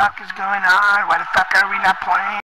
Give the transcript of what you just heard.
fuck is going on? Why the fuck are we not playing?